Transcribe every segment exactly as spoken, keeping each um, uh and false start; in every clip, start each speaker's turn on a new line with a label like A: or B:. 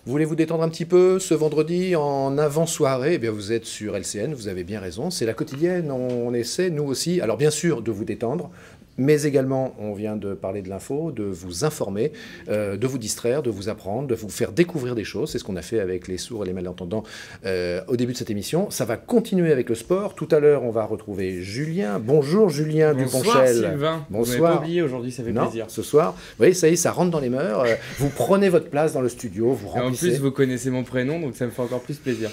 A: Vous voulez vous détendre un petit peu ce vendredi en avant-soirée? Eh bien, vous êtes sur L C N, vous avez bien raison. C'est la quotidienne, on essaie, nous aussi, alors bien sûr, de vous détendre, mais également, on vient de parler de l'info, de vous informer, euh, de vous distraire, de vous apprendre, de vous faire découvrir des choses. C'est ce qu'on a fait avec les sourds et les malentendants euh, au début de cette émission. Ça va continuer avec le sport. Tout à l'heure, on va retrouver Julien. Bonjour Julien
B: Bonsoir
A: Duponchel.
B: Sylvain.
A: Bonsoir.
B: Vous m'avez pas oublié aujourd'hui, ça fait
A: non,
B: plaisir.
A: Ce soir, vous voyez, ça y est, ça rentre dans les mœurs. Euh, vous prenez votre place dans le studio, vous
B: Et en
A: remplissez.
B: plus, vous connaissez mon prénom, donc ça me fait encore plus plaisir.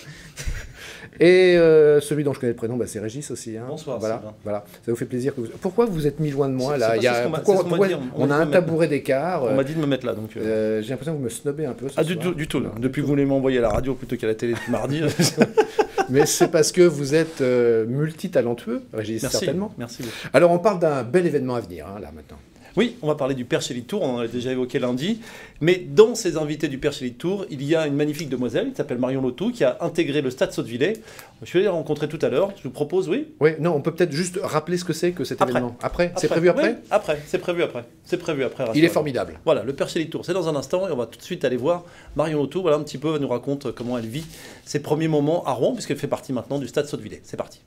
A: Et euh, celui dont je connais le prénom, bah, c'est Régis aussi. Hein.
C: Bonsoir,
A: voilà,
C: Sylvain.
A: voilà. Ça vous fait plaisir que vous... Pourquoi vous êtes mis loin de moi
C: C'est-
A: là?
C: c'est
A: Il y a...
C: pas ce qu'on m'a-
A: Pourquoi,
C: c'est ce qu'on m'a
A: pourquoi-
C: dit, on
A: On
C: m'a
A: a
C: dit
A: un
C: de me mettre-
A: tabouret d'écart.
C: On
A: euh,
C: m'a dit de me mettre là, donc... euh,
A: euh, J'ai l'impression que vous me snobez un peu. Ce
C: Ah, du
A: soir.
C: tout, du tout. Là.
A: Non,
C: Depuis
A: du
C: que vous voulez m'envoyer à la radio plutôt qu'à la télé le mardi.
A: Mais c'est parce que vous êtes euh, multitalentueux, Régis,
C: Merci,
A: certainement.
C: merci beaucoup.
A: Alors, on parle d'un bel événement à venir, hein, là, maintenant.
C: Oui, on va parler du Perche Elite Tour, on en a déjà évoqué lundi. Mais dans ces invités du Perche Elite Tour, il y a une magnifique demoiselle qui s'appelle Marion Lotou, qui a intégré le Stade Sautevillers. Je suis allé la rencontrer tout à l'heure. Je vous propose, oui.
A: Oui, non, on peut peut-être juste rappeler ce que c'est que cet
C: Après.
A: événement. Après, c'est prévu après.
C: Oui, après, c'est prévu après. C'est prévu après.
A: Il est
C: rassurez-vous.
A: formidable.
C: Voilà, le Perche Elite Tour, c'est dans un instant et on va tout de suite aller voir Marion Lotou. Voilà un petit peu, elle nous raconte comment elle vit ses premiers moments à Rouen, puisqu'elle fait partie maintenant du Stade Sautevillers. C'est parti.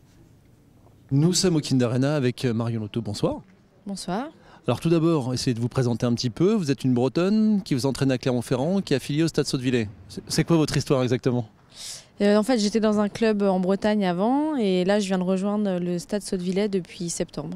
D: Nous sommes au Kinder Arena avec Marion Lotou. Bonsoir.
E: Bonsoir.
D: Alors tout d'abord, essayez de vous présenter un petit peu. Vous êtes une Bretonne qui vous entraîne à Clermont-Ferrand, qui est affiliée au Stade Sautevillers. C'est- C'est quoi votre histoire exactement?
E: Euh, en fait, j'étais dans un club en Bretagne avant et là, je viens de rejoindre le Stade Sautevillers depuis septembre.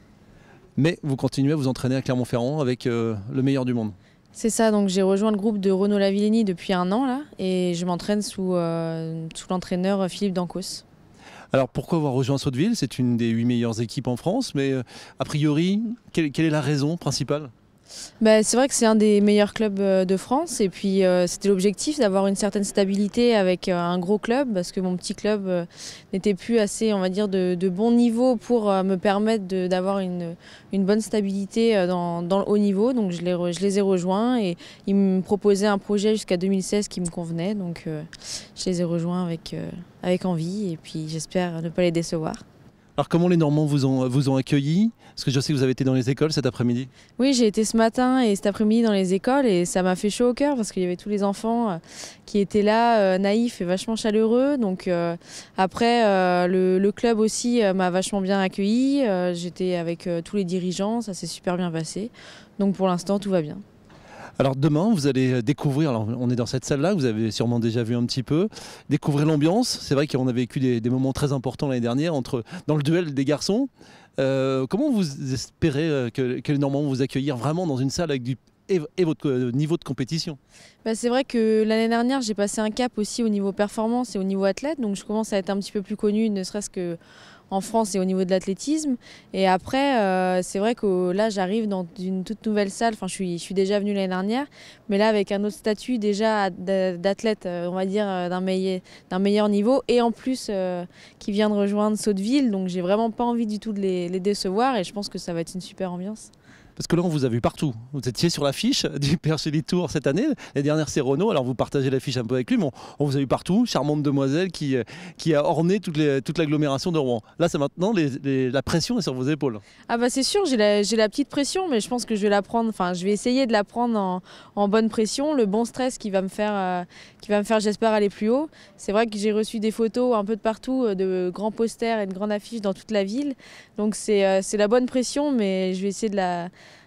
D: Mais vous continuez à vous entraîner à Clermont-Ferrand avec euh, le meilleur du monde.
E: C'est ça, donc j'ai rejoint le groupe de Renaud Lavillenie depuis un an là et je m'entraîne sous, euh, sous l'entraîneur Philippe Dancos.
D: Alors pourquoi avoir rejoint Sauteville? C'est une des huit meilleures équipes en France, mais euh, a priori, quelle, quelle est la raison principale?
E: Bah, c'est vrai que c'est un des meilleurs clubs euh, de France et puis euh, c'était l'objectif d'avoir une certaine stabilité avec euh, un gros club parce que mon petit club euh, n'était plus assez, on va dire, de, de bon niveau pour euh, me permettre de- d'avoir une, une bonne stabilité euh, dans, dans le haut niveau. Donc je les, re- je les ai rejoints et ils me proposaient un projet jusqu'à deux mille seize qui me convenait. Donc euh, je les ai rejoints avec, euh, avec envie et puis j'espère ne pas les décevoir.
D: Alors comment les Normands vous ont, vous ont accueillis? Parce que je sais que vous avez été dans les écoles cet après-midi.
E: Oui, j'ai été ce matin et cet après-midi dans les écoles et ça m'a fait chaud au cœur parce qu'il y avait tous les enfants euh, qui étaient là, euh, naïfs et vachement chaleureux. Donc euh, après, euh, le, le club aussi euh, m'a vachement bien accueilli. Euh, j'étais avec euh, tous les dirigeants, ça s'est super bien passé. Donc pour l'instant, tout va bien.
D: Alors demain, vous allez découvrir, alors on est dans cette salle-là, vous avez sûrement déjà vu un petit peu, découvrir l'ambiance. C'est vrai qu'on a vécu des, des moments très importants l'année dernière entre, dans le duel des garçons. Euh, comment vous espérez euh, que, que les Normands vont vous accueillir vraiment dans une salle avec du, et, et votre euh, niveau de compétition?
E: Bah, c'est vrai que l'année dernière, j'ai passé un cap aussi au niveau performance et au niveau athlète. Donc je commence à être un petit peu plus connue, ne serait-ce que en France et au niveau de l'athlétisme. Et après, euh, c'est vrai que là, j'arrive dans une toute nouvelle salle. Enfin, je suis, je suis déjà venue l'année dernière, mais là, avec un autre statut déjà d'a- d'athlète, euh, on va dire, euh, d'un meilleur, d'un meilleur niveau. Et en plus, euh, qui vient de rejoindre Sauteville. Donc, j'ai vraiment pas envie du tout de les, les décevoir. Et je pense que ça va être une super ambiance.
D: Parce que là, on vous a vu partout. Vous étiez sur l'affiche du Perche Elite Tour cette année. La dernière, c'est Renaud. Alors, vous partagez l'affiche un peu avec lui, mais on, on vous a vu partout. Charmante demoiselle qui, euh, qui a orné toute, les- toute l'agglomération de Rouen. Là, c'est maintenant, les- les- la pression est sur vos épaules.
E: Ah bah c'est sûr, j'ai la, j'ai la petite pression, mais je pense que je vais la prendre, enfin je vais essayer de la prendre en, en bonne pression, le bon stress qui va me faire, euh, qui va me faire j'espère aller plus haut. C'est vrai que j'ai reçu des photos un peu de partout, euh, de grands posters et de grandes affiches dans toute la ville, donc c'est euh, c'est la bonne pression, mais je vais essayer de la,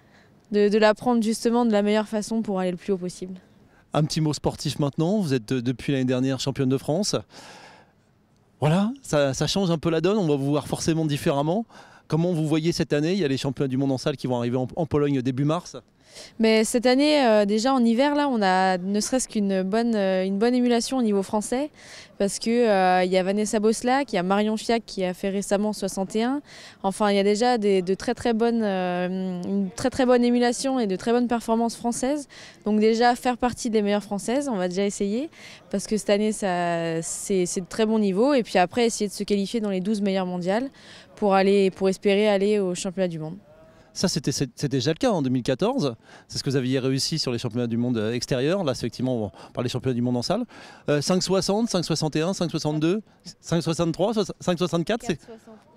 E: de, de la prendre justement de la meilleure façon pour aller le plus haut possible.
D: Un petit mot sportif maintenant. Vous êtes euh, depuis l'année dernière championne de France. Voilà, ça, ça change un peu la donne. On va vous voir forcément différemment. Comment vous voyez cette année? Il y a les championnats du monde en salle qui vont arriver en, en Pologne début mars.
E: Mais cette année, euh, déjà en hiver, là, on a ne serait-ce qu'une bonne, euh, une bonne émulation au niveau français, parce que euh, il y a Vanessa Boslac, il y a Marion Fiac qui a fait récemment soixante et un. Enfin, il y a déjà des, de très très bonnes, euh, une très très bonne émulation et de très bonnes performances françaises. Donc déjà faire partie des meilleures françaises, on va déjà essayer, parce que cette année, ça, c'est, c'est de très bon niveau. Et puis après, essayer de se qualifier dans les douze meilleures mondiales pour aller, pour espérer aller au championnat du monde.
D: Ça, c'était c'était déjà le cas en deux mille quatorze. C'est ce que vous aviez réussi sur les championnats du monde extérieurs. Là, c'est effectivement, on parle des championnats du monde en salle. Euh, cinq soixante, cinq soixante et un, cinq soixante-deux, cinq soixante-trois, cinq soixante-quatre. C'est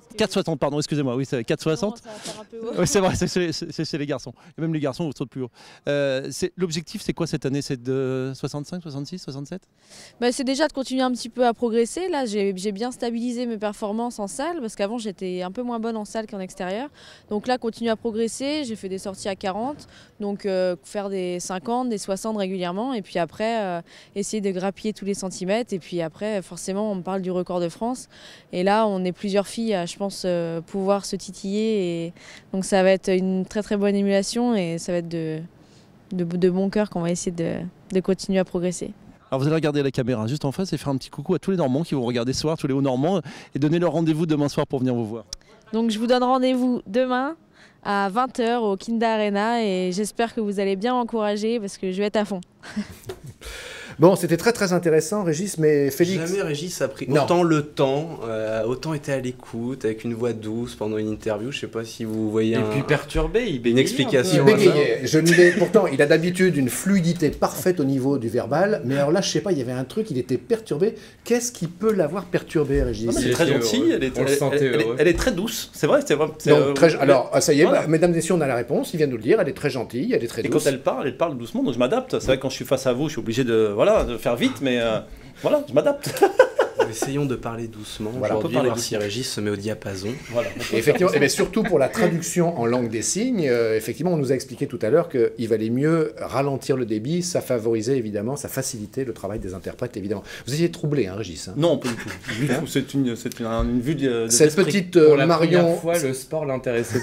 D: quatre soixante, pardon, excusez-moi, oui, c'est quatre soixante.
E: Non, ça va faire un peu haut.
D: Oui, c'est vrai, c'est c'est- c'est chez les garçons. Et même les garçons, vous sautent plus haut. Euh, c'est- L'objectif, c'est quoi cette année? C'est de soixante-cinq, soixante-six, soixante-sept?
E: Bah, c'est déjà de continuer un petit peu à progresser. Là, j'ai j'ai bien stabilisé mes performances en salle parce qu'avant, j'étais un peu moins bonne en salle qu'en extérieur. Donc là, continuer à progresser. J'ai fait des sorties à quarante, donc euh, faire des cinquante, des soixante régulièrement. Et puis après, euh, essayer de grappiller tous les centimètres. Et puis après, forcément, on me parle du record de France. Et là, on est plusieurs filles à, je pense, euh, pouvoir se titiller. Et donc ça va être une très très bonne émulation et ça va être de, de, de bon cœur qu'on va essayer de, de continuer à progresser.
D: Alors vous allez regarder la caméra juste en face et faire un petit coucou à tous les Normands qui vont regarder ce soir, tous les Hauts-Normands, et donner leur rendez-vous demain soir pour venir vous voir.
E: Donc je vous donne rendez-vous demain à vingt heures au Kinda Arena et j'espère que vous allez bien m'encourager parce que je vais être à fond.
A: Bon, c'était très très intéressant, Régis, mais Félix...
F: Jamais Régis a pris
A: Non.
F: autant le temps, euh, autant été à l'écoute, avec une voix douce pendant une interview. Je sais pas si vous voyez
B: Et
F: un-
B: puis perturbé, il
F: une
B: bégayait
F: explication.
B: un peu.
A: Il bégayait. Je ne l'ai- Pourtant, il a d'habitude une fluidité parfaite au niveau du verbal, mais alors là, je sais pas, il y avait un truc, il était perturbé. Qu'est-ce qui peut l'avoir perturbé, Régis?
C: Non, mais elle
B: Il
C: est très
B: était
C: gentille,
B: heureux.
C: elle est,
B: On le
C: elle-
B: sentait
C: elle- elle est-
B: heureux.
C: elle est très douce, c'est vrai, c'est vrai. c'est,
A: Donc,
C: euh,
A: très, alors, ah, ça y est,
C: voilà.
A: bah, mesdames et messieurs, on a la réponse, il vient de nous le dire, elle est très gentille, elle est très
C: Et
A: douce.
C: quand elle parle, elle parle doucement, donc je m'adapte. C'est vrai que quand je suis face à vous, je suis obligé de, voilà, de faire vite, mais euh, voilà, je m'adapte.
F: Essayons de parler doucement
A: Voilà, on peut
F: aujourd'hui,
C: parler
F: voir si Régis se met au diapason.
C: Voilà.
A: Et effectivement, et bien surtout pour la traduction en langue des signes, euh, effectivement, on nous a expliqué tout à l'heure qu'il valait mieux ralentir le débit, ça favorisait évidemment, ça facilitait le travail des interprètes, évidemment. Vous étiez troublé, hein, Régis, hein.
C: Non, pas du tout. Du tout. C'est une, c'est une, une vue de, de
A: Cette
C: l'esprit.
A: petite
B: Pour
A: euh,
B: la
A: Marion...
B: première fois, le sport l'intéressait.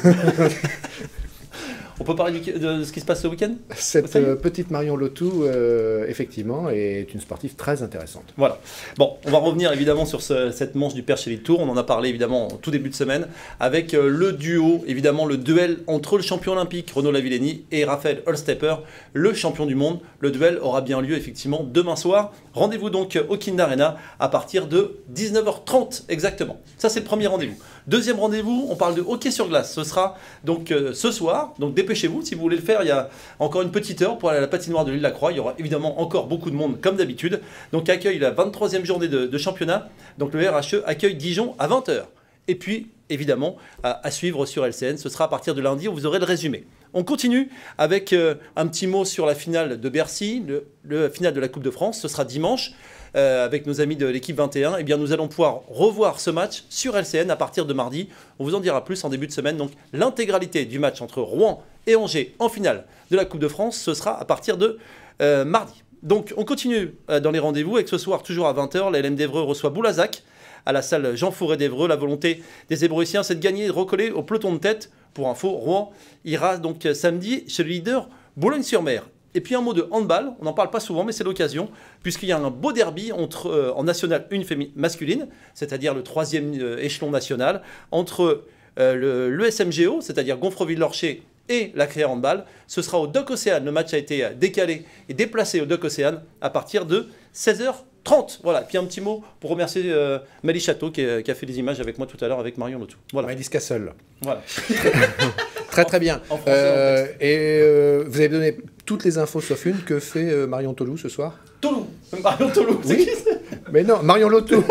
C: On peut parler du- de, ce qui se passe ce week-end.
A: Cette
C: Ça y est.
A: euh, petite Marion Lotou, euh, effectivement, est une sportive très intéressante.
C: Voilà. Bon, on va revenir évidemment sur ce- cette manche du Perche Elite Tour. On en a parlé évidemment en tout début de semaine avec euh, le duo, évidemment le duel entre le champion olympique Renaud Lavillenie et Raphaël Holstepper, le champion du monde. Le duel aura bien lieu effectivement demain soir. Rendez-vous donc au Kinda Arena à partir de dix-neuf heures trente exactement. Ça c'est le premier rendez-vous. Deuxième rendez-vous, on parle de hockey sur glace. Ce sera donc euh, ce soir. Donc dépêchez-vous si vous voulez le faire. Il y a encore une petite heure pour aller à la patinoire de l'île de la Croix. Il y aura évidemment encore beaucoup de monde comme d'habitude. Donc accueille la vingt-troisième journée de, de championnat. Donc le R H E accueille Dijon à vingt heures. Et puis évidemment à, à suivre sur L C N. Ce sera à partir de lundi où vous aurez le résumé. On continue avec euh, un petit mot sur la finale de Bercy, le, le finale de la Coupe de France. Ce sera dimanche. Euh, avec nos amis de l'équipe vingt et un, eh bien nous allons pouvoir revoir ce match sur L C N à partir de mardi. On vous en dira plus en début de semaine. Donc l'intégralité du match entre Rouen et Angers en finale de la Coupe de France, ce sera à partir de euh, mardi. Donc on continue euh, dans les rendez-vous avec ce soir toujours à vingt heures, la L M d'Evreux reçoit Boulazac à la salle Jean Fouret d'Evreux. La volonté des Ébruissiens, c'est de gagner et de recoller au peloton de tête. Pour info, Rouen ira donc euh, samedi chez le leader Boulogne-sur-Mer. Et puis un mot de handball, on n'en parle pas souvent, mais c'est l'occasion, puisqu'il y a un beau derby entre, euh, en National un fémi- masculine, c'est-à-dire le troisième euh, échelon national, entre euh, le, l'E S M G O, c'est-à-dire Gonfreville-Lorcher, et la Créa Handball. Ce sera au Doc Océane. Le match a été décalé et déplacé au Doc Océane à partir de seize heures trente. Voilà. Et puis un petit mot pour remercier euh, Mali Château qui, a- qui a fait les images avec moi tout à l'heure avec Marion Lotou. Voilà.
A: Maëlys Cassel.
C: Voilà.
A: Très très bien.
C: En français,
A: Euh, et euh, vous avez donné toutes les infos sauf une. Que fait euh, Marion Tolou ce soir?
C: Tolou. Marion Tolou. C'est
A: Oui.
C: qui ça
A: Mais non, Marion Lotou.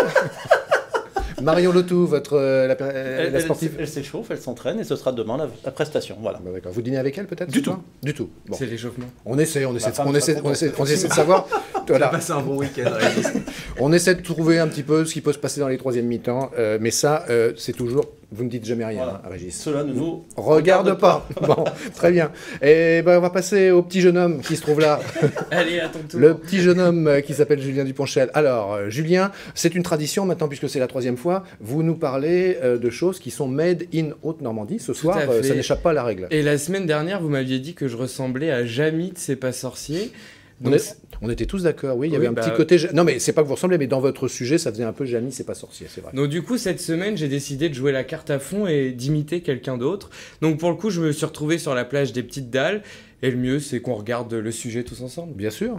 A: Marion Lotou, votre, euh, la, euh,
C: Elle,
A: la
C: elle-
A: sportive.
C: elle s'échauffe, elle s'entraîne et ce sera demain la, la prestation. Voilà.
A: Bah, d'accord. Vous dînez avec elle peut-être
C: Du
A: ce
C: tout.
A: soir Du tout. Bon.
B: C'est l'échauffement.
A: On essaie, on essaie,
C: femme
A: on
C: sera
A: essaie,
C: contente.
A: on essaie, on essaie de savoir. Voilà.
F: Passez un bon week-end, Régis.
A: On essaie de trouver un petit peu ce qui peut se passer dans les troisièmes mi-temps, euh, mais ça, euh, c'est toujours. Vous ne dites jamais rien,
C: Voilà.
A: hein, Régis.
C: Cela ne nous
A: Regarde pas. Bon, très bien. Et ben, on va passer au petit jeune homme qui se trouve là.
B: Allez, à ton tour.
A: Le petit jeune homme euh, qui s'appelle Julien Duponchel. Alors, euh, Julien, c'est une tradition maintenant, puisque c'est la troisième fois. Vous nous parlez euh, de choses qui sont made in Haute-Normandie. Ce soir,
B: à
A: euh, ça
B: fait.
A: n'échappe pas à la règle.
B: Et la semaine dernière, vous m'aviez dit que je ressemblais à Jamie de C'est pas sorcier.
A: On,
B: Donc,
A: est- on était tous d'accord, oui. Il y
B: Oui,
A: avait un
B: bah-
A: petit côté. Non, mais c'est pas que vous ressemblez, mais dans votre sujet, ça faisait un peu Jamie, c'est pas sorcier, c'est vrai.
B: Donc du coup, cette semaine, j'ai décidé de jouer la carte à fond et d'imiter quelqu'un d'autre. Donc pour le coup, je me suis retrouvé sur la plage des Petites Dalles. Et le mieux, c'est qu'on regarde le sujet tous ensemble.
A: Bien sûr.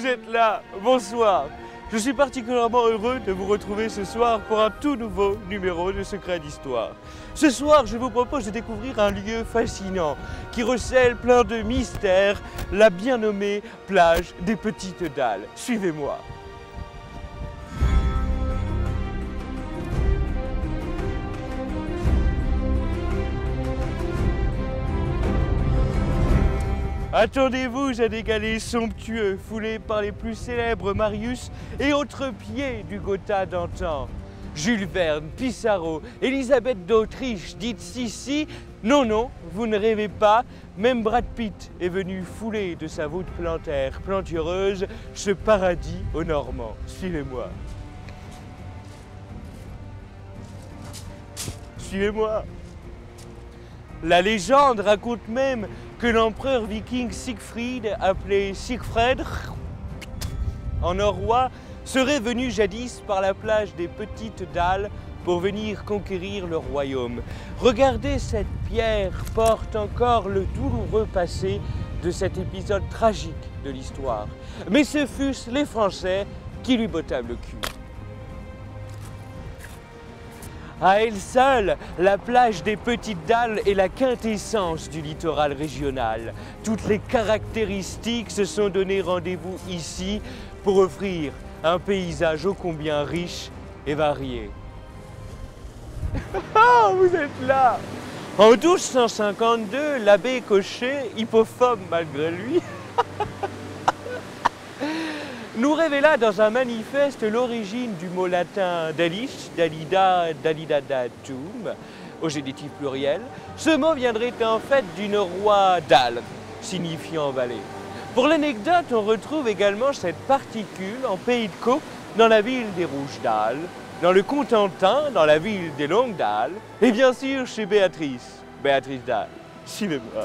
G: vous êtes là, bonsoir. Je suis particulièrement heureux de vous retrouver ce soir pour un tout nouveau numéro de Secrets d'Histoire. Ce soir, je vous propose de découvrir un lieu fascinant qui recèle plein de mystères, la bien nommée plage des Petites Dalles. Suivez-moi. Attendez-vous à des galets somptueux, foulés par les plus célèbres Marius et autres pieds du Gotha d'antan. Jules Verne, Pissarro, Élisabeth d'Autriche, dite Sissi. Non, non, vous ne rêvez pas, même Brad Pitt est venu fouler de sa voûte plantaire plantureuse ce paradis aux Normands. Suivez-moi. Suivez-moi. La légende raconte même que l'empereur viking Siegfried, appelé Siegfried en norrois, serait venu jadis par la plage des Petites Dalles pour venir conquérir le royaume. Regardez, cette pierre porte encore le douloureux passé de cet épisode tragique de l'histoire. Mais ce fussent les Français qui lui bottament le cul. À elle seule, la plage des Petites Dalles est la quintessence du littoral régional. Toutes les caractéristiques se sont donné rendez-vous ici pour offrir un paysage ô combien riche et varié. Ah, vous êtes là! En douze cent cinquante-deux, l'abbé Cochet, hippophobe malgré lui, nous révéla dans un manifeste l'origine du mot latin dalis, dalida, dalidadatum, au génitif pluriel. Ce mot viendrait en fait du norrois dal, signifiant vallée. Pour l'anecdote, on retrouve également cette particule en pays de Caux, dans la ville des Rouges Dalles, dans le Cotentin, dans la ville des Longues Dalles, et bien sûr chez Béatrice, Béatrice Dalle. Suivez-moi.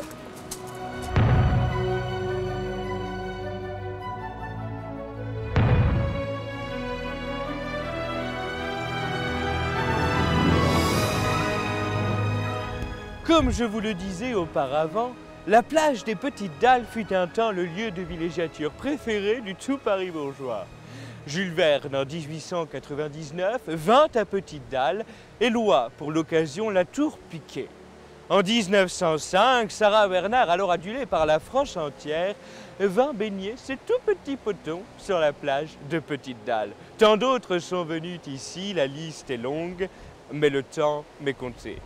G: Comme je vous le disais auparavant, la plage des Petites Dalles fut un temps le lieu de villégiature préféré du tout Paris bourgeois. Jules Verne, en mille huit cent quatre-vingt-dix-neuf, vint à Petites Dalles et loua pour l'occasion la tour Piquet. En mille neuf cent cinq, Sarah Bernard, alors adulée par la France entière, vint baigner ce tout petit poton sur la plage de Petites Dalles. Tant d'autres sont venus ici, la liste est longue, mais le temps m'est compté.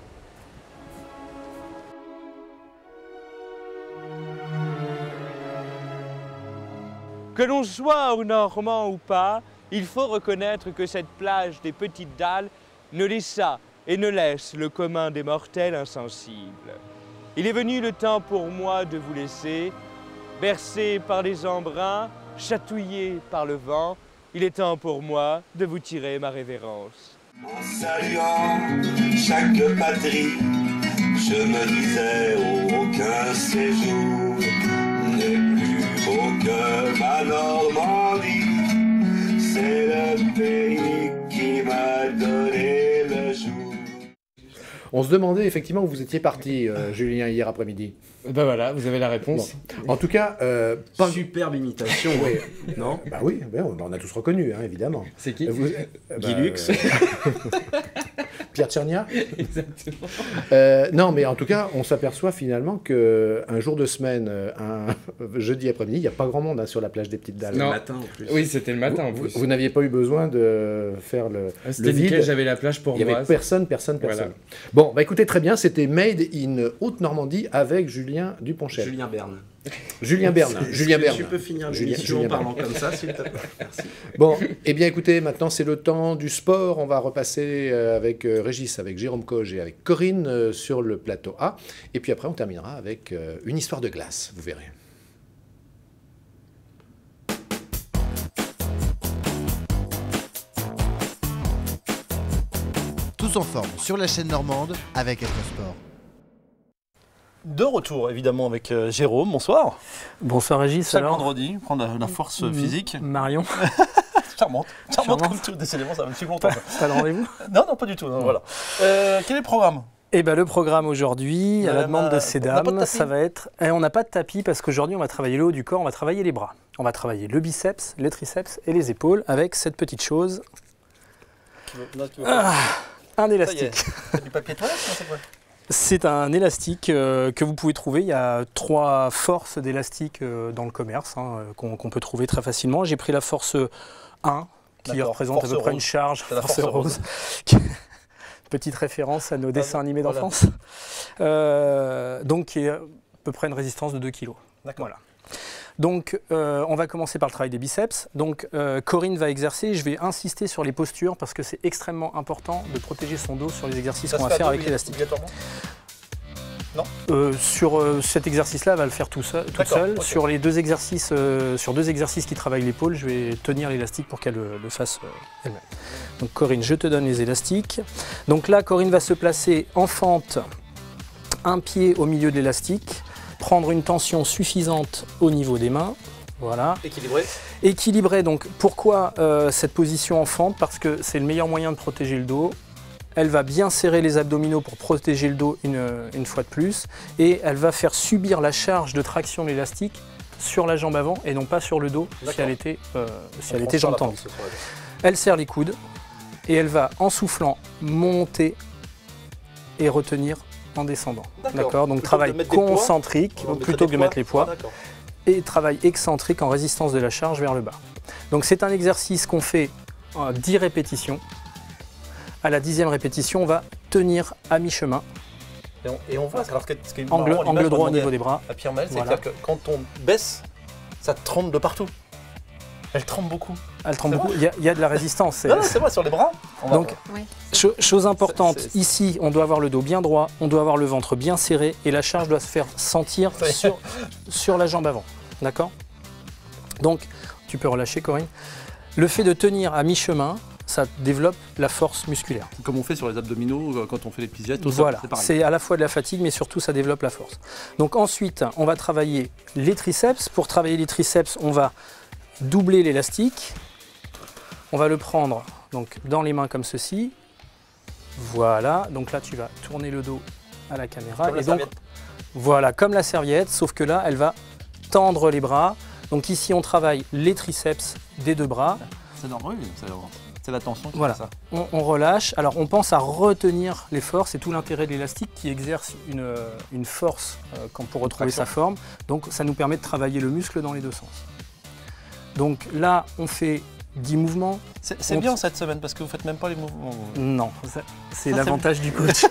G: Que l'on soit au Normand ou pas, il faut reconnaître que cette plage des Petites Dalles ne laissa et ne laisse le commun des mortels insensible. Il est venu le temps pour moi de vous laisser, bercé par les embruns, chatouillé par le vent, il est temps pour moi de vous tirer ma révérence.
H: En saluant chaque patrie, je me disais aucun séjour n'est plus beau que ma Normandie, c'est le pays qui m'a donné le jour.
A: On se demandait effectivement où vous étiez parti, euh, Julien, hier après-midi.
B: Ben voilà, vous avez la réponse.
A: Bon. En tout cas, euh, pas...
F: Superbe imitation,
A: oui.
F: Non?
A: Bah oui, ben, on a tous reconnu, hein, évidemment.
B: C'est qui?
A: Vous...
F: euh, Guy bah, Lux.
A: Euh... Pierre Tchernia.
B: Exactement.
A: Euh, non, mais en tout cas, on s'aperçoit finalement qu'un jour de semaine, un jeudi après-midi, il n'y a pas grand monde hein, sur la plage des Petites Dalles.
B: Non.
F: Le matin en plus.
B: Oui, c'était le matin en
A: Vous,
B: plus.
A: vous n'aviez pas eu besoin de faire le,
B: C'était
A: le vide.
B: nickel, j'avais la plage pour
A: moi. Il n'y avait personne, personne, personne.
B: Voilà.
A: Bon, bah écoutez, très bien, c'était Made in Haute-Normandie avec Julien Duponchel.
F: Julien Berne.
A: Julien Berne. Julien Berne.
F: Tu peux finir
A: Julien,
F: l'émission
A: Julien
F: en parlant
A: Berne.
F: comme ça, s'il te plaît. Merci.
A: Bon, eh bien écoutez, maintenant c'est le temps du sport. On va repasser avec euh, Régis, avec Jérôme Coge et avec Corinne euh, sur le plateau A. Et puis après, on terminera avec euh, une histoire de glace, vous verrez.
I: Tous en forme sur la chaîne normande avec Être Sport.
C: De retour évidemment avec euh, Jérôme, bonsoir.
J: Bonsoir Régis.
C: Chaque
J: alors.
C: vendredi, prendre la, la force
J: Mmh,
C: physique.
J: Marion.
C: Charmante, charmante
J: Charmante.
C: comme tout, décidément ça va me suivre longtemps.
J: Pas, pas de rendez-vous.
C: Non, non, pas du tout, non, voilà. Euh, quel est le programme?
J: Eh ben, le programme aujourd'hui, à la
C: Madame,
J: demande de
C: euh,
J: ces
C: on n'a pas de
J: dames,
C: tapis
J: ça va être... Eh, on n'a pas de tapis parce qu'aujourd'hui, on va travailler le haut du corps, on va travailler les bras. on va travailler le biceps, les triceps et les épaules avec cette petite chose.
C: Là, tu veux
J: Ah, un
C: Ça y est.
J: élastique.
C: C'est du papier toilette, non, c'est quoi?
J: C'est un élastique euh, que vous pouvez trouver. Il y a trois forces d'élastique euh, dans le commerce hein, euh, qu'on qu'on peut trouver très facilement. J'ai pris la force un qui
C: D'accord,
J: représente
C: force
J: à peu près
C: rose.
J: une charge.
C: C'est la force rose.
J: Petite référence à nos dessins animés
C: voilà.
J: d'enfance. Euh, donc qui est à peu près une résistance de deux kilos.
C: D'accord.
J: Voilà. Donc, euh, on va commencer par le travail des biceps. Donc, euh, Corinne va exercer. Je vais insister sur les postures parce que c'est extrêmement important de protéger son dos sur les exercices
C: Ça
J: qu'on
C: se
J: va
C: fait
J: faire
C: à
J: avec
C: dos,
J: l'élastique.
C: obligatoirement? Non.
J: Euh, sur euh, cet exercice-là, elle va le faire tout seul. Toute
C: D'accord,
J: seule.
C: ok.
J: Sur les deux exercices, euh, sur deux exercices qui travaillent l'épaule, je vais tenir l'élastique pour qu'elle le, le fasse euh, elle-même. Donc, Corinne, je te donne les élastiques. Donc là, Corinne va se placer en fente, un pied au milieu de l'élastique, prendre une tension suffisante au niveau des mains. Voilà.
C: Équilibré.
J: Équilibré, donc pourquoi euh, cette position en fente? Parce que c'est le meilleur moyen de protéger le dos. Elle va bien serrer les abdominaux pour protéger le dos une, une fois de plus. Et elle va faire subir la charge de traction de l'élastique sur la jambe avant et non pas sur le dos si elle était, euh, si elle était jambe tendue. Elle serre les coudes et elle va en soufflant monter et retenir en descendant. D'accord. Donc
C: Plutôt
J: travail
C: que de mettre des poids,
J: concentrique
C: on va
J: plutôt que
C: des
J: de mettre les poids.
C: Ah, d'accord.
J: Et travail excentrique en résistance de la charge vers le bas. Donc c'est un exercice qu'on fait en dix répétitions. À la dixième répétition, on va tenir à mi-chemin.
C: Et on, et on voit, alors que, ce qui est
J: Angle,
C: marrant,
J: angle
C: l'image
J: droit au
C: qu'on
J: niveau des bras.
C: à Pierre Maël,
J: Voilà.
C: c'est-à-dire que quand on baisse, ça tremble de partout. Elle tremble beaucoup.
J: Elle tremble
C: C'est
J: beaucoup.
C: vrai
J: Il y, a, il y a de la résistance. c'est-
C: Non, non, c'est vrai, sur les bras. on va-
J: Donc, cho- chose importante,
C: C'est- c'est-
J: ici, on doit avoir le dos bien droit, on doit avoir le ventre bien serré et la charge doit se faire sentir
C: Ça y est.
J: sur, sur la jambe avant. D'accord? Donc, tu peux relâcher, Corinne. Le fait de tenir à mi-chemin, ça développe la force musculaire.
C: Comme on fait sur les abdominaux quand on fait les pigettes, tout
J: Voilà,
C: ça, c'est pareil.
J: c'est à la fois de la fatigue, mais surtout ça développe la force. Donc ensuite, on va travailler les triceps. Pour travailler les triceps, on va doubler l'élastique. On va le prendre donc, dans les mains comme ceci. Voilà, donc là tu vas tourner le dos à la caméra.
C: Comme la
J: et donc,
C: serviette.
J: voilà, comme la serviette, sauf que là, elle va tendre les bras. Donc ici, on travaille les triceps des deux bras.
C: C'est normal, c'est- c'est la tension qui
J: Voilà.
C: fait ça.
J: On, on relâche. Alors on pense à retenir les forces, c'est tout l'intérêt de l'élastique qui exerce une, euh, une force euh, quand- pour retrouver
C: Traction.
J: sa forme. Donc ça nous permet de travailler le muscle dans les deux sens. Donc là, on fait dix mouvements.
C: C'est c'est
J: On-
C: bien cette semaine parce que vous faites même pas les mouvements.
J: Non, ça- c'est
C: Ça,
J: l'avantage du coach.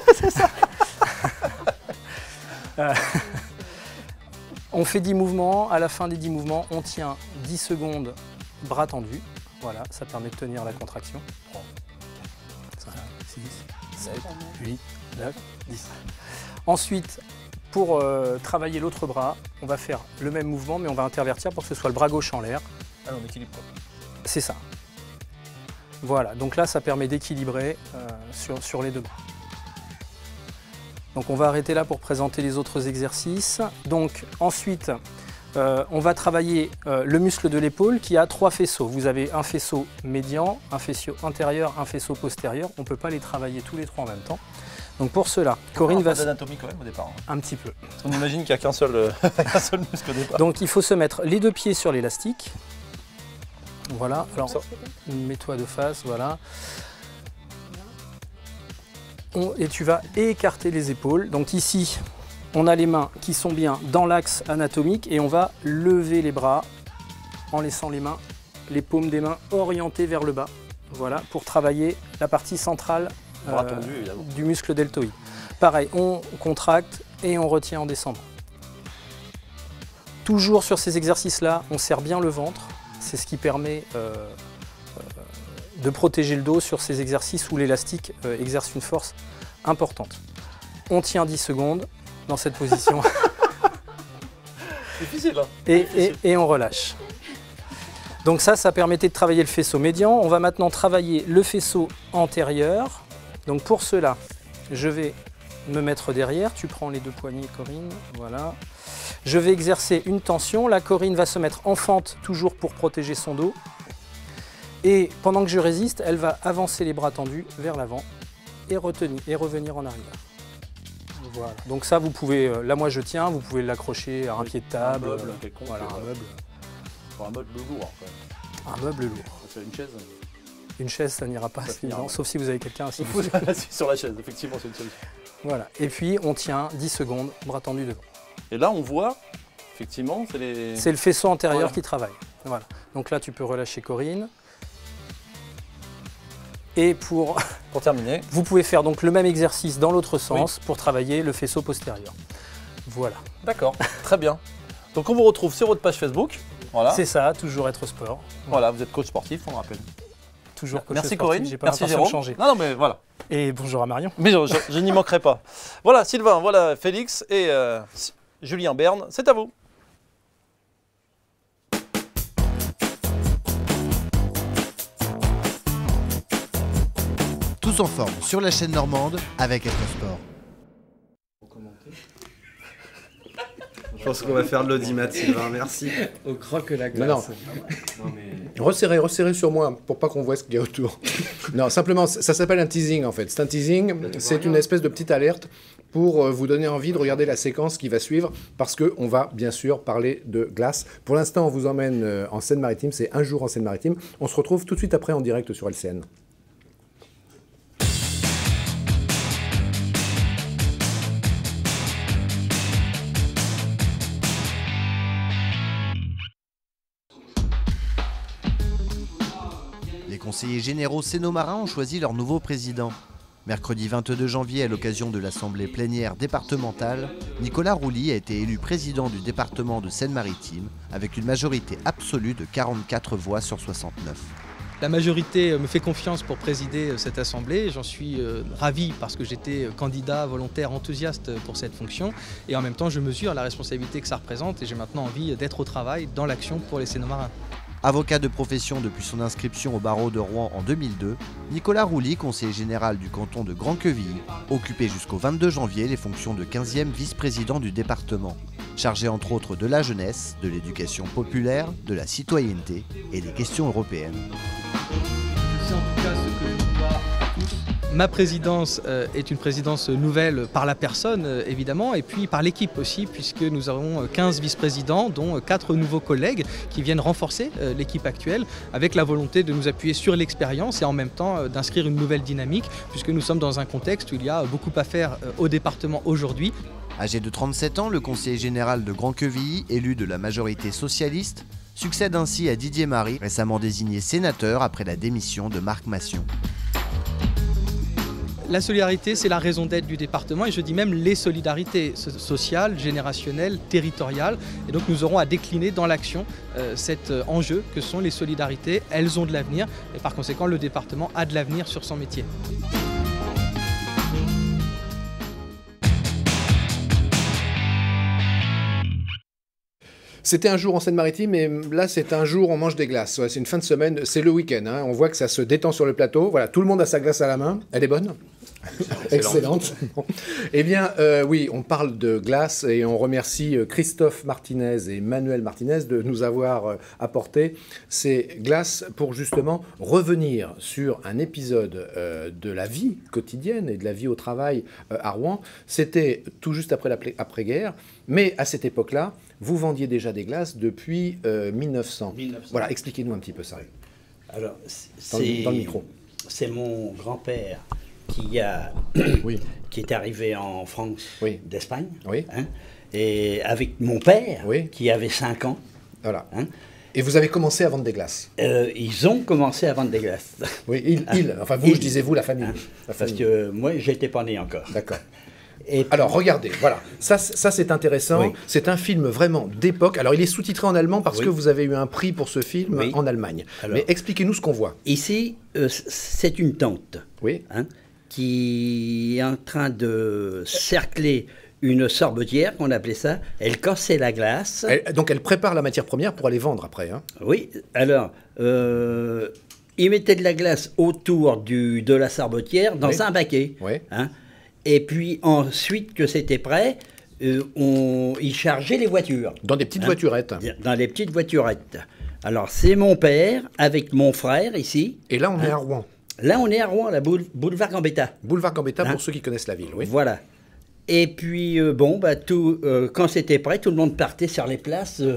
J: Euh, on fait dix mouvements. À la fin des dix mouvements, on tient dix secondes bras tendus. Voilà, ça permet de tenir la contraction. trois, cinq, six, sept, huit, neuf, dix. Ensuite, pour euh, travailler l'autre bras, on va faire le même mouvement, mais on va intervertir pour que ce soit le bras gauche en l'air.
C: Ah non, on équilibre quoi.
J: C'est ça. Voilà, donc là, ça permet d'équilibrer euh, sur, sur les deux bras. Donc on va arrêter là pour présenter les autres exercices. Donc ensuite, euh, on va travailler euh, le muscle de l'épaule qui a trois faisceaux. Vous avez un faisceau médian, un faisceau intérieur, un faisceau postérieur. On ne peut pas les travailler tous les trois en même temps. Donc pour cela, Corinne va...
C: d'anatomie quand même au départ. hein.
J: Un petit peu.
C: Parce qu'on imagine qu'il n'y a qu'un seul, euh, qu'un seul muscle au départ.
J: Donc il faut se mettre les deux pieds sur l'élastique. Voilà, alors mets-toi de face, voilà. On- et tu vas écarter les épaules. Donc ici, on a les mains qui sont bien dans l'axe anatomique et on va lever les bras en laissant les mains, les paumes des mains orientées vers le bas. Voilà, pour travailler la partie centrale
C: Bras
J: euh,
C: tendus, évidemment.
J: du muscle deltoïde. Pareil, on contracte et on retient en descendant. Toujours sur ces exercices-là, on serre bien le ventre. C'est ce qui permet euh, euh, de protéger le dos sur ces exercices où l'élastique euh, exerce une force importante. On tient dix secondes dans cette position
C: Difficile, hein.
J: et, et- et on relâche. Donc ça, ça permettait de travailler le faisceau médian. On va maintenant travailler le faisceau antérieur. Donc pour cela, je vais me mettre derrière. Tu prends les deux poignets, Corinne. Voilà. Je vais exercer une tension. La Corinne va se mettre en fente, toujours pour protéger son dos. Et pendant que je résiste, elle va avancer les bras tendus vers l'avant et retenir et revenir en arrière. Voilà. Donc ça, vous pouvez, euh, là moi je tiens, vous pouvez l'accrocher à un pied de table,
C: meuble,
J: euh,
C: quelconque,
J: voilà, un
C: euh,
J: meuble.
C: faut un meuble lourd quand même.
J: Un meuble lourd.
C: C'est une chaise.
J: Une chaise, ça n'ira pas,
C: Ça
J: sinon,
C: finira, ouais.
J: sauf si vous avez quelqu'un assis.
C: Faut assis sur la chaise, effectivement, c'est une solution.
J: Voilà. Et puis on tient dix secondes, bras tendu devant.
C: Et là, on voit, effectivement, c'est les.
J: C'est le faisceau antérieur
C: Voilà.
J: qui travaille. Voilà. Donc là, tu peux relâcher Corinne. Et pour,
C: pour terminer,
J: vous pouvez faire donc le même exercice dans l'autre sens oui. pour travailler le faisceau postérieur. Voilà.
C: D'accord, très bien. Donc on vous retrouve sur votre page Facebook. Voilà.
J: C'est ça, toujours être sport.
C: Voilà, vous êtes coach sportif, on le rappelle.
J: Toujours coach
C: Merci
J: sportif.
C: Corinne,
J: j'ai pas
C: merci
J: l'intention de
C: Jérôme.
J: changer.
C: Non, non, mais voilà.
J: Et bonjour à Marion.
C: Mais je, je, je n'y manquerai pas. Voilà Sylvain, voilà Félix et euh, Julien Berne, c'est à vous.
I: Tous en forme sur la chaîne normande avec Ecosport.
F: Je pense qu'on va faire de l'audimat, Sylvain, merci.
B: Au croque la glace.
A: Non, non. non mais... Resserrez, resserrez sur moi pour pas qu'on voit ce qu'il y a autour. Non, simplement, ça s'appelle un teasing en fait. C'est un teasing, c'est une espèce de petite alerte pour vous donner envie de regarder la séquence qui va suivre parce qu'on va bien sûr parler de glace. Pour l'instant, on vous emmène en Seine-Maritime, c'est un jour en Seine-Maritime. On se retrouve tout de suite après en direct sur L C N.
I: Les conseillers généraux sénomarins ont choisi leur nouveau président. Mercredi vingt-deux janvier, à l'occasion de l'assemblée plénière départementale, Nicolas Rouly a été élu président du département de Seine-Maritime avec une majorité absolue de quarante-quatre voix sur soixante-neuf.
K: La majorité me fait confiance pour présider cette assemblée. J'en suis ravi parce que j'étais candidat, volontaire, enthousiaste pour cette fonction. Et en même temps, je mesure la responsabilité que ça représente et j'ai maintenant envie d'être au travail, dans l'action pour les Sénomarins.
I: Avocat de profession depuis son inscription au barreau de Rouen en deux mille deux, Nicolas Rouly, conseiller général du canton de Grand-Quevilly, occupait jusqu'au vingt-deux janvier les fonctions de quinzième vice-président du département, chargé entre autres de la jeunesse, de l'éducation populaire, de la citoyenneté et des questions européennes.
K: C'est en tout cas ce que je dois à tous. Ma présidence euh, est une présidence nouvelle par la personne euh, évidemment et puis par l'équipe aussi puisque nous avons quinze vice-présidents dont quatre nouveaux collègues qui viennent renforcer euh, l'équipe actuelle avec la volonté de nous appuyer sur l'expérience et en même temps euh, d'inscrire une nouvelle dynamique puisque nous sommes dans un contexte où il y a beaucoup à faire euh, au département aujourd'hui.
I: Âgé de trente-sept ans, le conseiller général de Grand-Quevilly, élu de la majorité socialiste, succède ainsi à Didier Marie, récemment désigné sénateur après la démission de Marc Massion.
K: La solidarité, c'est la raison d'être du département et je dis même les solidarités sociales, générationnelles, territoriales. Et donc nous aurons à décliner dans l'action euh, cet enjeu que sont les solidarités. Elles ont de l'avenir et par conséquent le département a de l'avenir sur son métier.
A: C'était un jour en Seine-Maritime et là c'est un jour on mange des glaces. Ouais, c'est une fin de semaine, c'est le week-end. Hein. On voit que ça se détend sur le plateau. Voilà, tout le monde a sa glace à la main. Elle est bonne ? Excellente. Eh bien, euh, oui, on parle de glace et on remercie Christophe Martinez et Manuel Martinez de nous avoir euh, apporté ces glaces pour justement revenir sur un épisode euh, de la vie quotidienne et de la vie au travail euh, à Rouen. C'était tout juste après l'après-guerre, mais à cette époque-là, vous vendiez déjà des glaces depuis euh, mille neuf cents.
L: mille neuf cents.
A: Voilà, expliquez-nous un petit peu ça.
L: Alors,
A: dans, le, dans le micro.
L: C'est mon grand-père qui, a,
A: oui.
L: qui est arrivé en France
A: oui.
L: d'Espagne,
A: oui.
L: hein, et avec mon père,
A: oui.
L: qui avait cinq ans.
A: Voilà. Hein. Et vous avez commencé à vendre des glaces.
L: euh, Ils ont commencé à vendre des glaces.
A: Oui, ils,
L: hein.
A: ils. Enfin, vous,
L: ils.
A: je disais vous, la famille.
L: Hein.
A: La
L: Parce
A: famille.
L: que moi, j'étais pas né encore.
A: D'accord. Et alors, regardez, voilà, ça, ça c'est intéressant. Oui. C'est un film vraiment d'époque. Alors, il est sous-titré en allemand parce oui. que vous avez eu un prix pour ce film oui. en Allemagne. Alors, mais expliquez-nous ce qu'on voit.
L: Ici, euh, c'est une tante
A: oui.
L: hein, qui est en train de cercler une sorbetière, qu'on appelait ça. Elle cassait la glace.
A: Elle, donc, elle prépare la matière première pour aller vendre après. Hein.
L: Oui, alors... Euh, il mettait de la glace autour du, de la sorbetière dans oui. un baquet.
A: Oui.
L: Hein. Et puis ensuite que c'était prêt, euh, on, il chargeait les voitures.
A: Dans des petites hein, voiturettes.
L: Dans les petites voiturettes. Alors c'est mon père avec mon frère ici.
A: Et là on
L: hein.
A: est à Rouen.
L: Là on est à Rouen, la boule, boulevard Gambetta.
A: Boulevard Gambetta
L: hein.
A: pour ceux qui connaissent la ville, oui.
L: Voilà. Et puis euh, bon, bah, tout, euh, quand c'était prêt, tout le monde partait sur les places euh,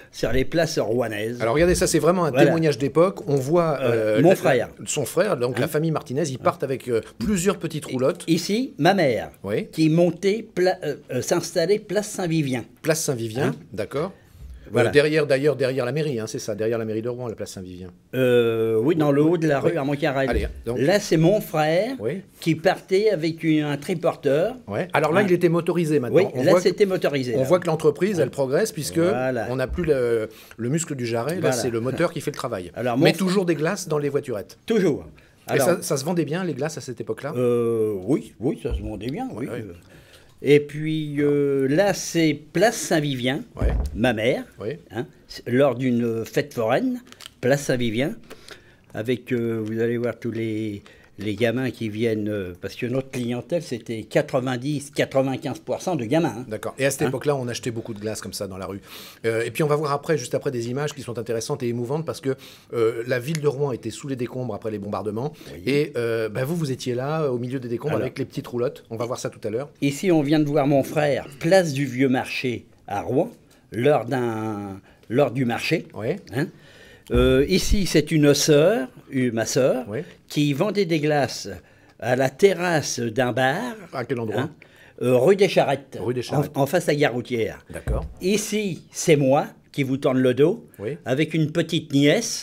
L: sur les places rouennaises.
A: Alors regardez, ça c'est vraiment un
L: Voilà.
A: témoignage d'époque. On voit
L: Euh, mon
A: la-
L: frère.
A: son frère, donc
L: Hein
A: la famille Martinez, ils partent avec euh, plusieurs petites roulottes.
L: Ici, ma mère,
A: Oui.
L: qui montait, pla- euh, euh, s'installait place Saint-Vivien.
A: Place Saint-Vivien,
L: Hein
A: d'accord.
L: Voilà.
A: Euh, derrière, d'ailleurs, derrière la mairie, hein, c'est ça, derrière la mairie de Rouen, la place Saint-Vivien.
L: Euh, oui, dans le haut de la
A: Oui.
L: rue à Moncarel.
A: Allez, donc.
L: Là, c'est mon frère
A: Oui.
L: qui partait avec une- un triporteur.
A: Ouais. Alors là,
L: Hein.
A: il était motorisé maintenant.
L: Oui,
A: on
L: là,
A: voit que-
L: c'était motorisé.
A: On
L: là.
A: voit que l'entreprise, elle progresse, puisque
L: Voilà.
A: on n'a plus le, le muscle du jarret. Là,
L: Voilà.
A: c'est le moteur qui fait le travail.
L: Alors, mon
A: Mais
L: frère-
A: toujours des glaces dans les voiturettes.
L: Toujours.
A: Et
L: Alors,
A: ça, ça se vendait bien, les glaces, à cette époque-là
L: euh, oui, oui, ça se vendait bien. Oui.
A: Ouais.
L: Et puis euh, là, c'est place Saint-Vivien,
A: Ouais.
L: ma mère,
A: Oui.
L: hein, lors d'une fête foraine, place Saint-Vivien, avec, euh, vous allez voir tous les, les gamins qui viennent, euh, parce que notre clientèle, c'était quatre-vingt-dix à quatre-vingt-quinze pour cent de gamins. hein.
A: D'accord. Et à cette
L: Hein
A: époque-là, on achetait beaucoup de glace comme ça dans la rue. Euh, et puis on va voir après, juste après, des images qui sont intéressantes et émouvantes parce que euh, la ville de Rouen était sous les décombres après les bombardements.
L: Oui.
A: Et euh, bah, vous, vous étiez là, euh, au milieu des décombres,
L: Alors.
A: avec les petites roulottes. On va voir ça tout à l'heure.
L: Ici, on vient de voir mon frère, place du Vieux Marché à Rouen, lors, d'un, lors du marché.
A: Oui.
L: hein. Euh, ici, c'est une sœur, une- ma sœur,
A: Oui.
L: qui vendait des glaces à la terrasse d'un bar,
A: À quel endroit
L: hein, euh, rue des Charrettes,
A: Rue des Charrettes.
L: En, en face à la gare routière.
A: D'accord.
L: Ici, c'est moi qui vous tends le dos,
A: Oui.
L: avec une petite nièce,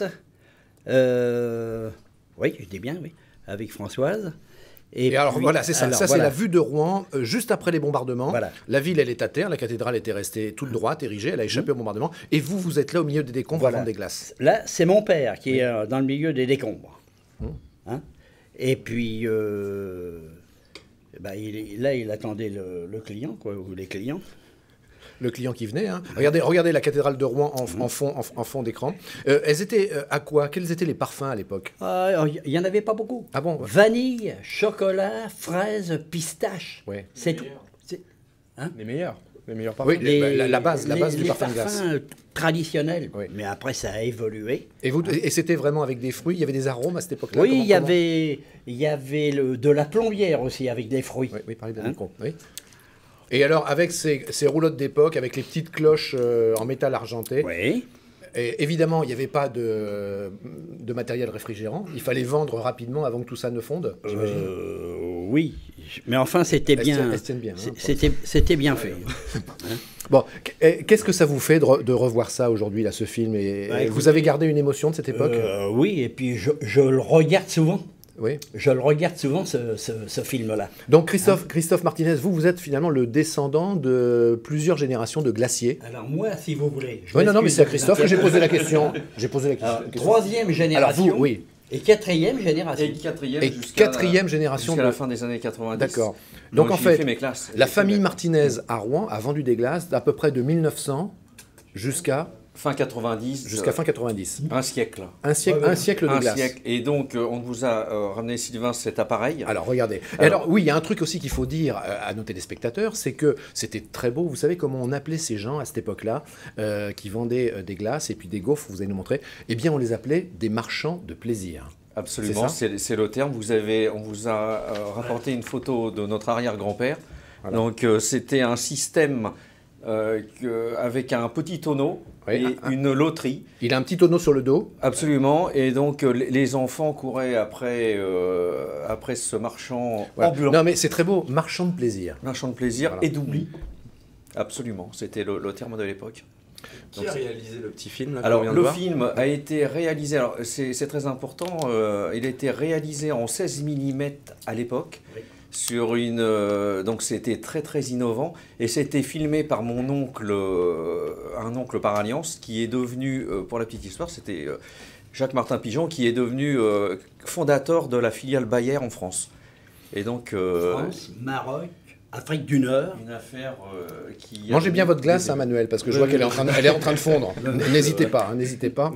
L: euh, oui, je dis bien, oui, avec Françoise.
A: Et, alors
L: puis-
A: voilà, c'est ça.
L: alors,
A: ça, c'est
L: voilà.
A: la vue de Rouen euh, juste après les bombardements.
L: Voilà.
A: La ville, elle est à terre. La cathédrale était restée toute droite, érigée. Elle a échappé au bombardement. Et vous, vous êtes là au milieu des décombres
L: Voilà.
A: à vendre des glaces.
L: Là, c'est mon père qui est euh, dans le milieu des décombres.
A: Mmh.
L: Hein. Et puis, euh, bah, il, est- là, il attendait le, le client, quoi, ou les clients.
A: Le client qui venait. hein. Regardez, regardez la cathédrale de Rouen en, en fond, en, en fond d'écran. Euh, elles étaient euh, à quoi? Quels étaient les parfums à l'époque?
L: Ah, Il n'y en avait pas beaucoup.
A: Ah bon?
L: Vanille, chocolat, fraise, pistache.
A: Ouais.
L: C'est tout. C'est-
B: Les meilleurs. Les meilleurs parfums.
A: Oui, les- bah, la, la base, la
L: les-
A: base du
L: les
A: parfum de glace.
L: parfums traditionnels.
A: Oui.
L: Mais après, ça a évolué.
A: Et, vous, et c'était vraiment avec des fruits? Il y avait des arômes à cette époque-là?
L: Oui,
A: Comment-
L: il y
A: comment-
L: avait, il y avait le, de la plombière aussi, avec des fruits.
A: Oui, oui, parlez bien
L: Hein
A: micro. Oui. Et alors, avec ces, ces roulottes d'époque, avec les petites cloches euh, en métal argenté,
L: Oui.
A: et évidemment, il n'y avait pas de, de matériel réfrigérant. Il fallait vendre rapidement avant que tout ça ne fonde, j'imagine.
L: Euh, oui, mais enfin, c'était
A: Elles
L: bien.
A: tiennent- elles tiennent bien, hein,
L: c'est-
A: pour
L: C'était, c'était bien fait.
A: Bon, qu- qu'est-ce que ça vous fait de, re- de revoir ça aujourd'hui, là, ce film et,
L: Bah,
A: et
L: écoutez,
A: vous avez gardé une émotion de cette époque?
L: Euh, oui, et puis je, je le regarde souvent.
A: Oui.
L: Je le regarde souvent, ce, ce- ce film-là.
A: Donc, Christophe, Christophe Martinez, vous, vous êtes finalement le descendant de plusieurs générations de glaciers.
L: Alors moi, si vous voulez. je
A: Oui, non, non, mais
L: m'excuse
A: c'est à
L: de
A: Christophe que j'ai posé la question. J'ai posé la
L: Alors,
A: question.
L: troisième génération.
A: Alors, vous, oui.
L: Et quatrième génération.
M: Et quatrième,
A: Et
M: jusqu'à
A: quatrième génération
M: jusqu'à
A: de-
M: la fin des années quatre-vingt-dix.
A: D'accord. Donc, en
M: j'y ai
A: fait,
M: mes classes.
A: la
M: J'ai fait
A: famille
M: mes-
A: Martinez à Rouen a vendu des glaces d'à peu près de mille neuf cents jusqu'à
M: Fin quatre-vingt-dix.
A: jusqu'à fin quatre-vingt-dix.
M: Un siècle.
A: Un siècle,
L: Ouais, ouais.
A: un siècle de
M: Un
A: glace.
M: siècle. Et donc, euh, on vous a euh, ramené, Sylvain, cet appareil.
A: Alors regardez. Et
M: Alors-
A: alors oui, il y a un truc aussi qu'il faut dire euh, à nos téléspectateurs, c'est que c'était très beau. Vous savez comment on appelait ces gens à cette époque-là euh, qui vendaient euh, des glaces et puis des gaufres, vous allez nous montrer. Eh bien, on les appelait des marchands de plaisir.
M: Absolument,
A: C'est ça
M: c'est c'est le terme. Vous avez, on vous a euh, rapporté une photo de notre arrière-grand-père.
A: Voilà.
M: Donc, euh, c'était un système euh, que- avec un petit tonneau
A: Oui,
M: et
A: un- un-
M: une loterie.
A: Il a un petit tonneau sur le dos.
M: Absolument. Et donc, euh, les les enfants couraient après, euh, après ce marchand
A: Voilà.
M: ambulant.
A: Non, mais c'est très beau, marchand de plaisir.
M: Marchand de plaisir
A: Voilà.
M: et d'oubli. Absolument, c'était le, le terme de l'époque.
F: Qui
M: Donc,
F: a
M: c'est-
F: réalisé le petit film là, qu'on
M: Alors,
F: vient de
M: le
F: voir
M: film a été réalisé, alors c'est c'est très important, euh, il a été réalisé en seize millimètres à l'époque, sur une. euh, donc, c'était très très innovant, et c'était filmé par mon oncle, euh, un oncle par alliance, qui est devenu, euh, pour la petite histoire, c'était euh, Jacques-Martin Pigeon, qui est devenu euh, fondateur de la filiale Bayer en France. Et donc. euh,
L: France, Maroc, Afrique du Nord.
M: Une affaire euh, qui.
A: Mangez bien votre glace, hein, Manuel, parce que je vois qu'elle est en train de, elle est en train de fondre. N'hésitez pas, hein, n'hésitez pas.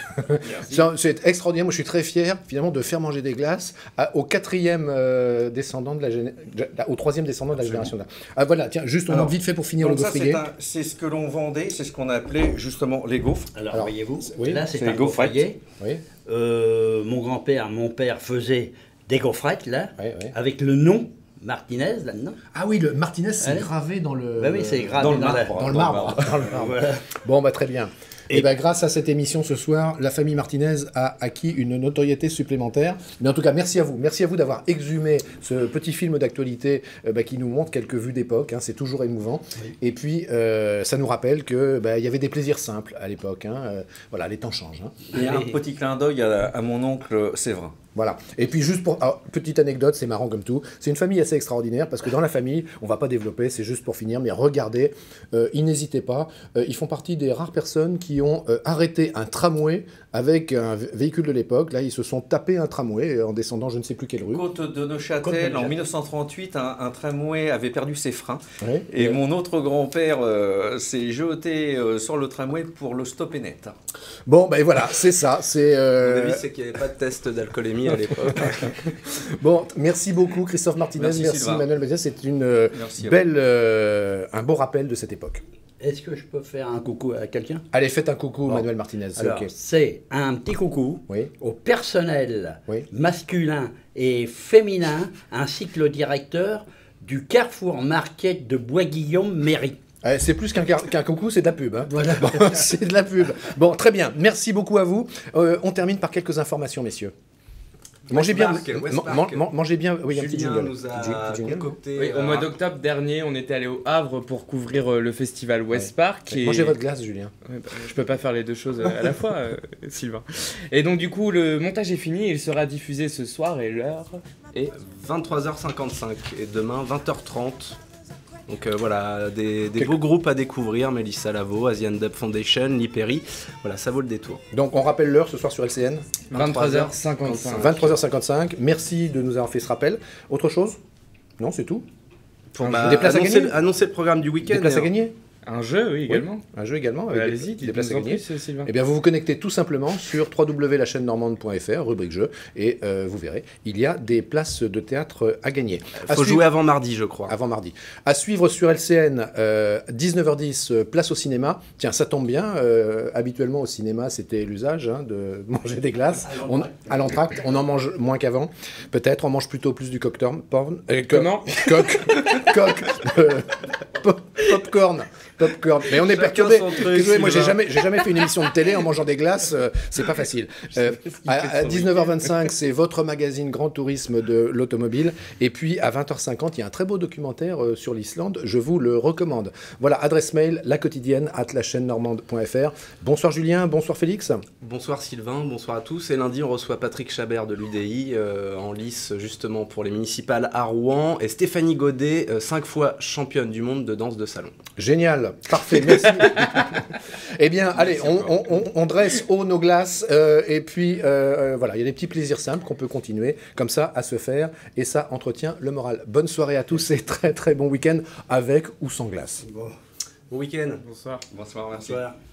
A: C'est c'est extraordinaire. Moi, je suis très fier, finalement, de faire manger des glaces à- au quatrième euh, descendant de la géné- au troisième descendant de la génération. là. Ah, voilà, tiens, juste on
M: Alors,
A: a vite fait pour finir
M: donc
A: le
M: ça,
A: gaufrier.
M: c'est un- c'est ce que l'on vendait, c'est ce qu'on appelait justement les gaufres.
L: Alors,
A: Alors,
L: voyez-vous,
A: oui,
L: là c'est
M: c'est
L: un
M: les gaufrettes.
L: gaufrier.
A: Oui,
L: Euh, mon grand-père, mon père faisait des gaufrettes là,
A: oui, oui.
L: avec le nom Martinez là-dedans.
A: Ah oui, le Martinez, c'est
L: Allez.
A: gravé dans le.
L: Bah oui, c'est gravé
M: dans le
L: dans la-
M: marbre.
A: Dans le marbre. Dans le marbre.
L: Voilà.
A: Bon, bah très bien. Et bien, grâce à cette émission ce soir, la famille Martinez a acquis une notoriété supplémentaire. Mais en tout cas, merci à vous. Merci à vous d'avoir exhumé ce petit film d'actualité euh, bah, qui nous montre quelques vues d'époque. Hein, c'est toujours émouvant. Oui. Et puis, euh, ça nous rappelle qu'il bah, y avait des plaisirs simples à l'époque. Hein. Euh, voilà, les temps changent. Hein.
M: Et un petit clin d'œil à, à mon oncle Séverin.
A: Voilà. Et puis juste pour... Alors, petite anecdote, c'est marrant comme tout. C'est une famille assez extraordinaire parce que dans la famille, on va pas développer, c'est juste pour finir, mais regardez, euh, ils n'hésitez pas. Euh, ils font partie des rares personnes qui ont euh, arrêté un tramway avec un véhicule de l'époque. Là, ils se sont tapés un tramway en descendant je ne sais plus quelle rue.
M: Côte de Neuchâtel, en mille neuf cent trente-huit, un, un tramway avait perdu ses freins.
A: Ouais.
M: Et ouais. Mon autre grand-père euh, s'est jeté euh, sur le tramway pour le stopper net.
A: Bon, ben voilà, c'est ça. C'est, euh...
F: Mon avis, c'est qu'il n'y avait pas de test d'alcoolémie à l'époque.
A: Bon, merci beaucoup Christophe Martinez, merci, merci Manuel Martinez, c'est une euh, belle, euh, un beau rappel de cette époque.
L: Est-ce que je peux faire un coucou à quelqu'un?
A: Allez, faites un coucou, bon. Manuel Martinez.
L: Alors, okay. C'est un petit coucou
A: oui.
L: au personnel
A: oui.
L: masculin et féminin, ainsi que le directeur du Carrefour Market de Bois-Guillaume-Mairie.
A: C'est plus qu'un qu'un coucou, c'est de la pub. Hein. Voilà. Bon, c'est de la pub. Bon, très bien. Merci beaucoup à vous. Euh, on termine par quelques informations, messieurs. Mangez bien, man, man, mangez bien. Oui, un petit jingle.
F: Nous a concocté,
B: oui, au mois d'octobre dernier, on était allé au Havre pour couvrir le festival West Park.
A: Et... Mangez votre glace, Julien.
B: Ouais, bah, je peux pas faire les deux choses à la fois, euh, Sylvain. Et donc du coup, le montage est fini. Il sera diffusé ce soir et l'heure est
F: vingt-trois heures cinquante-cinq et demain vingt heures trente. Donc euh, voilà, des, des beaux groupes à découvrir, Mélissa Lavo, Asian Dub Foundation, Liperi, voilà, ça vaut le détour.
A: Donc on rappelle l'heure ce soir sur L C N
B: vingt-trois heures cinquante-cinq.
A: vingt-trois heures cinquante-cinq, merci de nous avoir fait ce rappel. Autre chose? Non, c'est tout?
F: Pour bah, des places annoncer, à gagner annoncer le programme du week-end.
A: Des places à gagner?
B: Un jeu, oui, également.
A: Oui, un jeu également.
B: Euh, Allez-y,
A: des places à gagner.
B: Plus, Sylvain.
A: Eh bien, vous vous connectez tout simplement sur w w w point la chaîne normande point f r, rubrique jeu, et euh, vous verrez, il y a des places de théâtre à gagner.
F: Il faut jouer avant mardi, je crois.
A: Avant mardi. À suivre sur L C N, euh, dix-neuf heures dix, place au cinéma. Tiens, ça tombe bien. Euh, habituellement, au cinéma, c'était l'usage hein, de manger des glaces. On, à l'entracte, on en mange moins qu'avant. Peut-être, on mange plutôt plus du cocktail. Porn.
B: Euh, Comment
A: Coq. Coq. Euh, pop, popcorn. Popcorn. Mais on est perturbé. Désolé, moi j'ai jamais, j'ai jamais fait une émission de télé en mangeant des glaces, euh, c'est pas facile. Euh, à à dix-neuf heures vingt-cinq, c'est votre magazine Grand Tourisme de l'automobile. Et puis à vingt heures cinquante, il y a un très beau documentaire euh, sur l'Islande, je vous le recommande. Voilà, adresse mail, la quotidienne, at la chaîne normande point f r. Bonsoir Julien, bonsoir Félix.
F: Bonsoir Sylvain, bonsoir à tous. Et lundi, on reçoit Patrick Chabert de l'U D I euh, en lice justement pour les municipales à Rouen. Et Stéphanie Godet, euh, cinq fois championne du monde de danse de salon.
A: Génial, parfait, merci. Eh bien, allez, on, on, on, on dresse haut nos glaces euh, et puis euh, voilà, il y a des petits plaisirs simples qu'on peut continuer comme ça à se faire et ça entretient le moral. Bonne soirée à tous et très très bon week-end avec ou sans glace.
F: Bon, bon week-end.
B: Bonsoir.
F: Bonsoir, merci.
L: Bonsoir.